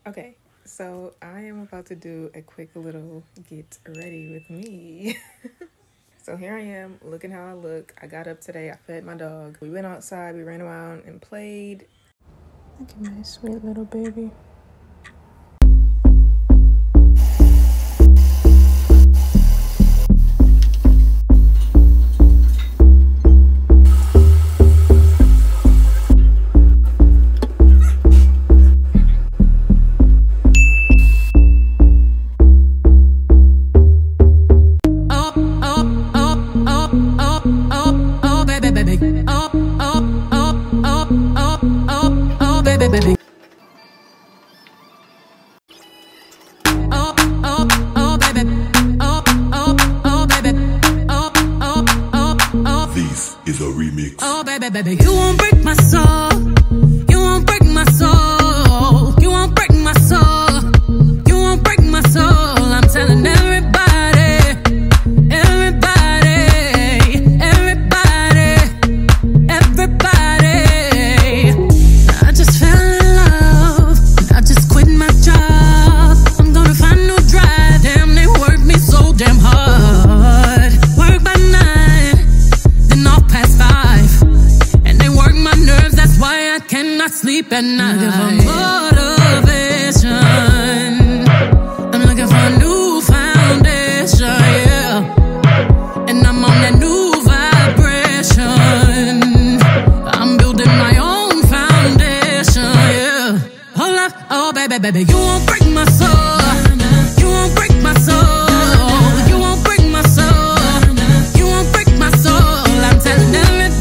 Okay, so I am about to do a quick little get ready with me. So here I am, looking how I look. I got up today, I fed my dog. We went outside, we ran around and played. Look at my sweet little baby. Baby, you won't break my soul. You won't break my soul. You won't break my soul. You won't break my soul. I'm telling everybody, everybody, everybody, everybody. I just fell in love. I just quit my job. I'm gonna find no drive. Damn, they work me so damn hard. Work by 9, then off past 5. Why I cannot sleep at night. Looking for motivation. I'm looking for a new foundation, yeah. And I'm on that new vibration. I'm building my own foundation, yeah. Hold up, oh baby, baby, you won't break my soul. You won't break my soul. You won't break my soul. You won't break my soul. I'm telling everybody.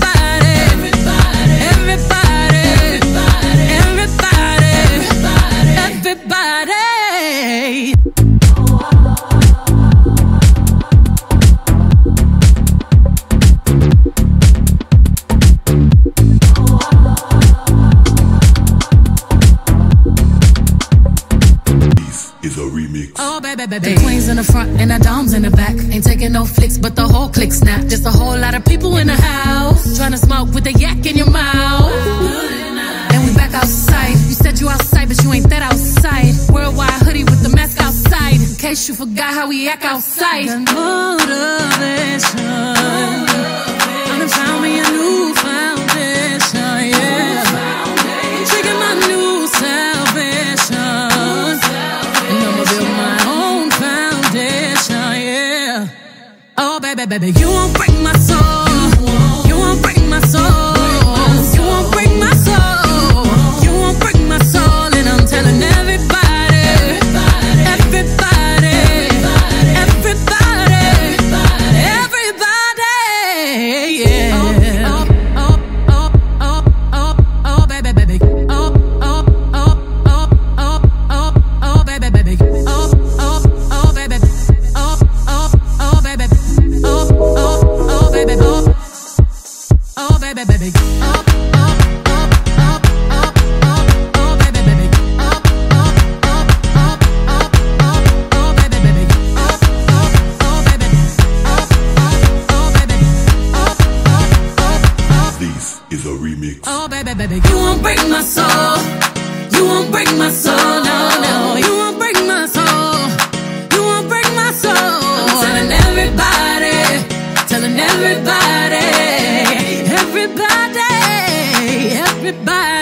The queens in the front and the doms in the back. Ain't taking no flicks, but the whole click snap. Just a whole lot of people in the house trying to smoke with the yak in your mouth. And we back outside. You said you outside, but you ain't that outside. Worldwide hoodie with the mask outside. In case you forgot how we act outside. Motivation. I done found me a new foundation, yeah. Trigger my new salvation. And I'ma build my own foundation, yeah. Oh, baby, baby, you won't break my soul. You won't break my soul. You won't break my soul. You won't break my soul. And I'm telling everybody, everybody, everybody, everybody, yeah. Oh, baby, baby. Oh, baby, baby. Oh, baby. Oh, baby. Oh, baby. Oh, baby, baby. Oh, baby, baby, you won't break my soul. You won't break my soul, no, no. You won't break my soul. You won't break my soul. I'm telling everybody, everybody, everybody, everybody.